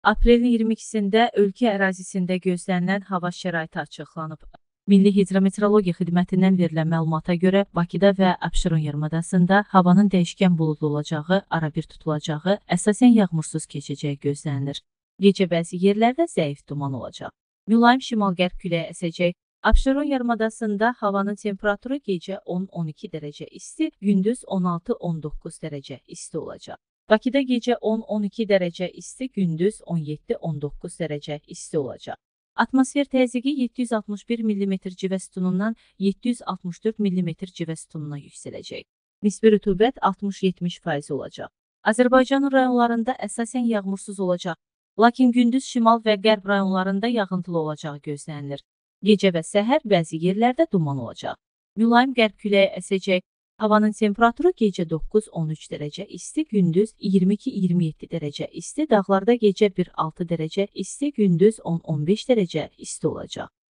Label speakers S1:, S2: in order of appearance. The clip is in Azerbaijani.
S1: Aprelin 22-sində ölkə ərazisində gözlənilən hava şəraiti açıqlanıb. Milli Hidrometeorologiya Xidmətindən verilən məlumata görə Bakıda və Abşeron yarımadasında havanın dəyişkən buludlu olacağı, arabir tutulacağı, əsasən yağmursuz keçəcəyi gözlənilir. Gecə bəzi yerlərdə zəif duman olacaq. Mülayim şimal-qərb küləyi əsəcək. Abşeron yarımadasında havanın temperaturu gecə 10-12 dərəcə isti, gündüz 16-19 dərəcə isti olacaq. Bakıda gecə 10-12 dərəcə isti, gündüz 17-19 dərəcə isti olacaq. Atmosfer təzyiqi 761 mm civə sütunundan 764 mm civə sütununa yüksələcək. Nisbi rütubət 60-70% olacaq. Azərbaycanın rayonlarında əsasən yağmursuz olacaq, lakin gündüz şimal və qərb rayonlarında yağıntılı olacağı gözlənilir. Gecə və səhər bəzi yerlərdə duman olacaq. Mülayim qərb küləyi əsəcək. Havanın temperaturu gecə 9-13 dərəcə isti, gündüz 22-27 dərəcə isti, dağlarda gecə 1-6 dərəcə isti, gündüz 10-15 dərəcə isti olacaq.